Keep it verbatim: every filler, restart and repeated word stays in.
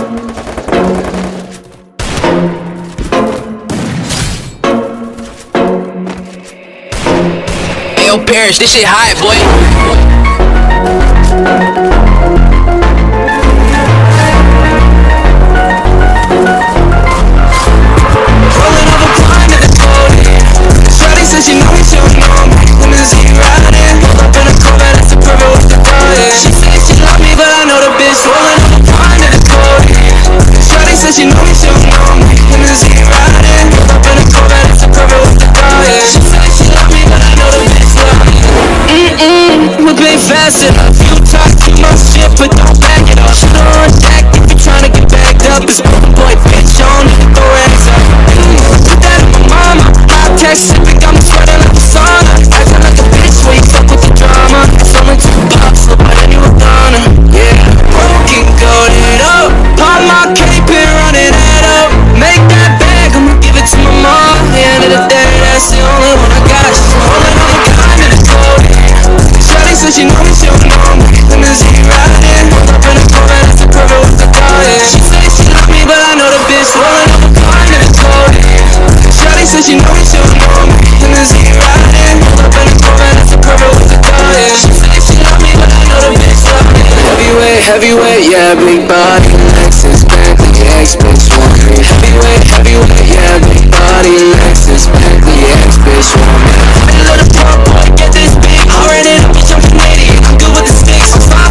Yo, Parrish, this shit hot, boy. Rolling over blind at the podium. Shawty says she know me, she don't know me. Limousine riding, pulled up in a Corvette, that's the perfect with the diet. She says she love me, but I know the bitch. Rolling over blind at the podium. Shawty says she know me, she don't know me. Limousine riding, pulled up in a Corvette, that's the perfect with the diet. She says she love me, but I know the bitch love me. Mm-mm, we're being fast enough. You talk too much shit, but don't back it up. Shit on deck if you're trying to get backed up. It's boy, bitch, on the racks up. Put that on my mama. Hot text sipping, got me sweating like a sauna. Acting like a bitch when you fuck with the drama. It's only two pops, look better than you a Donna. Yeah, broken, goated up. Pop my cape and run it head up. Make that bag, I'ma give it to my mom. At the end of the day, that's the only one I got. She's rolling on the kind of the code. Shawty says she know me, she don't know me. Limousine riding, pulled up in a Corvette, that's the perfect with the diet. She says she love me, but I know the bitch. Rolling on the kind of the code. Shawty says she know me, she don't know me. Limousine riding, pulled up in a Corvette, that's the perfect with the diet. She says she love me, but I know the bitch love me. Heavyweight, heavyweight, yeah, big body, Lexus, Bentley, X-Bitch, want me. Heavyweight, heavyweight, yeah, big body, Lexus, Bentley, X-Bitch, want me. I let a pump boy get this big. I ran it up, bitch, I'm Canadian. I'm good with the sticks. I'm fine.